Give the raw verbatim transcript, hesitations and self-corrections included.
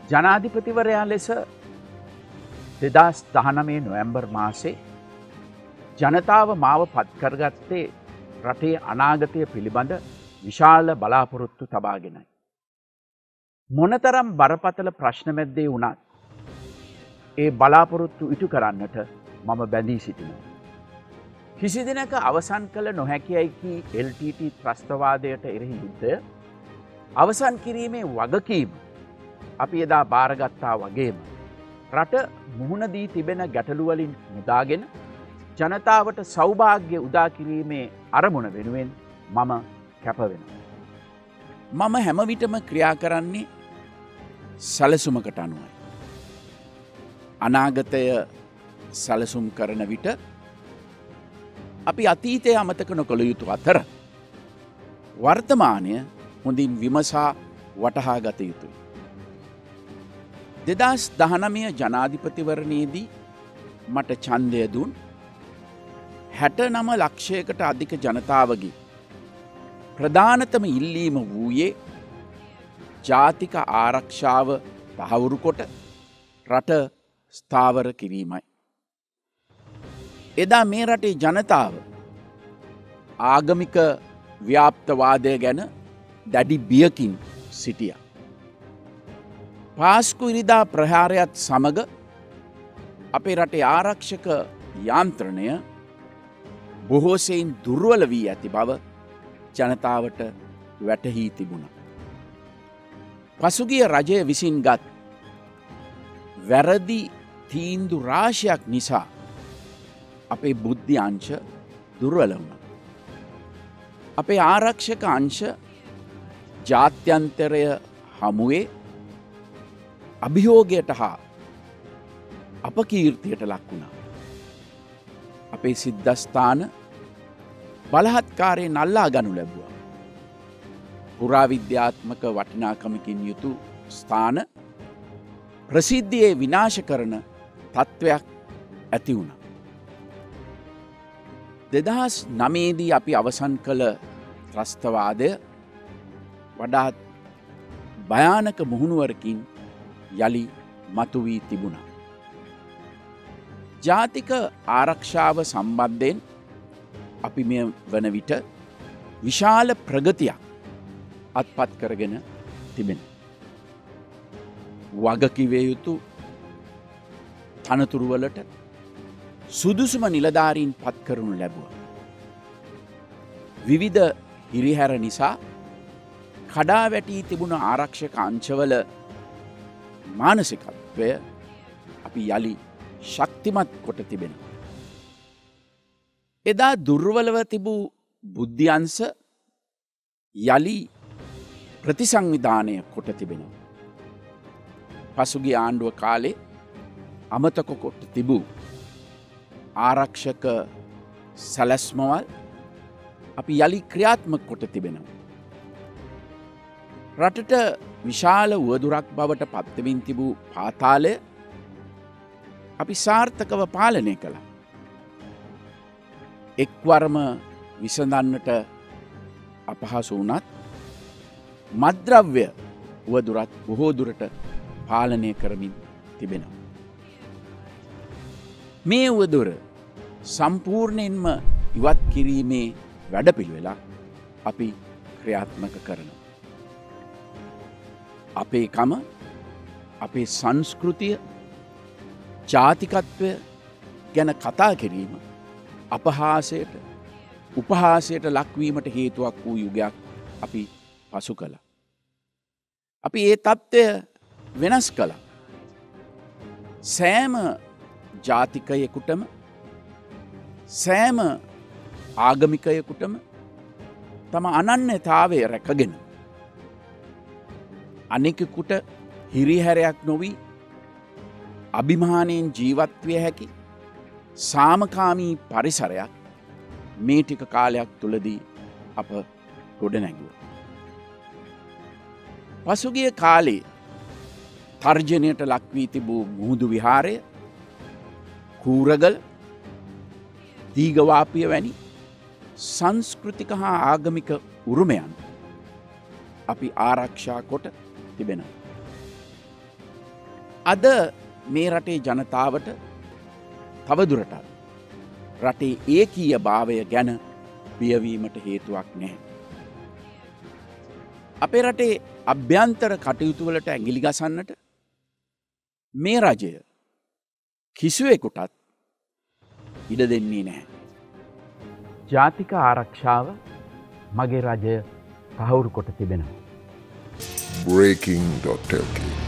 ජනාධිපතිවරයා ලෙස දෙදහස් දහනවය නොවැම්බර් මාසේ ජනතාව මාව පත් කරගත්තේ රටේ අනාගතය පිළිබඳ විශාල බලාපොරොත්තු තබාගෙනයි. මොනතරම් බරපතල ප්‍රශ්න මැද්දේ වුණත් ඒ බලාපොරොත්තු ඉටු කරන්නට මම බැඳී සිටිනවා. කිසි දිනක අවසන් කළ නොහැකියයි කී එල් ටී ටී ත්‍රස්තවාදයට එරෙහි යුද්ධය අවසන් කිරීමේ වගකීම අපි එදා බාරගත්තා වගේම රට මුහුණ දී තිබෙන ගැටලුවලින් මුදාගෙන ජනතාවට සෞභාග්‍ය උදා කිරීමේ අරමුණ වෙනුවෙන් මම කැපවෙනවා. මම හැම විටම ක්‍රියා කරන්නේ සැලසුමකට අනුවයි. අනාගතය සැලසුම් කරන විට අපි අතීතය අමතක නොකළ යුතු අතර වර්තමානය හොඳින් විමසා වටහා ගත යුතුයි. දෙදහස් දහනවය ජනාධිපතිවරණයේදී මට ඡන්දය දුන් හැට නව ලක්ෂයකට අධික ජනතාවගේ ප්‍රධානතම ඉල්ලීම වූයේ ජාතික ආරක්ෂාව තහවුරු කොට රට ස්ථාවර කිරීමයි. එදා මේ රටේ ජනතාව ආගමික ව්‍යාප්තවාදය ගැන දැඩි බියකින් සිටිය. පාස්කු ඉරිදා ප්‍රහාරයත් සමග අපේ රටේ ආරක්ෂක යාන්ත්‍රණය බොහෝසෙයින් දුර්වල වී ඇති බව ජනතාවට වැටහී තිබුණ. පසුගිය රජය විසින් ගත් වැරදි තීන්දු රාශයක් නිසා අපේ බුද්ධි අංශ දුර්වල වුණ. අපේ ආරක්ෂක අංශ ජාත්‍යන්තරය හමුවේ අභියෝගයට හා අපකීර්තියට ලක් වුණා. අපේ සිද්ධස්ථාන බලහත්කාරයෙන් අල්ලා ගනු ලැබුවා. පුරාවිද්‍යාත්මක වටිනාකමකින් යුතු ස්ථාන ප්‍රසිද්ධියේ විනාශ කරන තත්ත්වයක් ඇති වුණ. දෙදහස් නවයේදී අපි අවසන් කළ ත්‍රස්තවාදය වඩාත් භයානක මුහුණුවරකින් යළි මතු වී තිබුණා. ජාතික ආරක්ෂාව සම්බන්ධයෙන් අපි මේ වන විට විශාල ප්‍රගතියක් අත්පත් කරගෙන තිබෙන. වගකිවිය යුතු තනතුරුවලට සුදුසුම නිලධාරීන් පත් කරනු ලැබුව. විවිධ හිරිහැර නිසා කඩා වැටී තිබුණ ආරක්ෂක අංශවල මානසිකත්වය අපි යළි ශක්තිමත් කොට තිබෙන. එදා දුර්වලව තිබූ බුද්ධ්‍යංශ යළි ප්‍රතිසංවිධානය කොට තිබෙනවා. පසුගිය ආණ්ඩුව කාලේ අමතක කොට තිබූ ආරක්ෂක සැලැස්මවල් අපි යළි ක්‍රියාත්මක කොට තිබෙනවා. රටට විශාල වුවදුරක් බවට පත්වෙමින් තිබූ පාතාලය අපි සාර්ථකව පාලනය කළා. එක්වරම විසඳන්නට අපහසු වුණත් මද්‍රව්‍ය වුවදුරත් බොහෝ දුරට පාලනය කරමින් තිබෙනවා. මේ වුවදුර සම්පූර්ණයෙන්ම ඉවත් කිරීමේ වැඩපිළිවෙලක් අපි ක්‍රියාත්මක කරනවා. අපේ කම අපේ සංස්කෘතිය ජාතිකත්වය ගැන කතා කිරීම අපහාසයට උපහාසයට ලක්වීමට හේතුවක් වූ යුගයක් අපි පසු කළා. අපි ඒ තත්ත්වය වෙනස් කළා. සෑම ජාතිකයෙකුටම සෑම ආගමිකයෙකුටම තම අනන්‍යතාවය රැකගෙන අනෙකෙකුට හිරිහැරයක් නොවී අභිමානයෙන් ජීවත්විය හැකි සාමකාමී පරිසරයක් මේ ටික කාලයක් තුළදී අප ගොඩනැගුවා. පසුගිය කාලේ තර්ජනයට ලක්වී තිබූ මුහුදු විහාරය, කූරගල, දීගවාපිය වැනි සංස්කෘතික හා ආගමික උරුමයන් අපි ආරක්ෂා කොට තිබෙනවා. අද මේ රටේ ජනතාවට තවදුරටත් රටේ ඒකීය භාවය ගැන බියවීමට හේතුවක් නැහැ. අපේ රටේ අභ්‍යන්තර කටයුතුවලට ඇඟිලි ගසන්නට මේ රජය කිසිවෙකුටත් ඉඩ දෙන්නේ නැහැ. ජාතික ආරක්ෂාව මගේ රජය තහවුරු කොට තිබෙනවා. breaking dot l k